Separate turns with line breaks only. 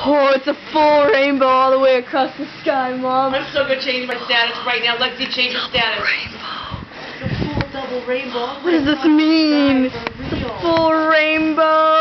Oh, it's a full rainbow all the way across the sky, Mom.
I'm still going to change my status right now. Lexi, change your status.
Rainbow.
It's a full double rainbow.
What does this mean? It's a full rainbow.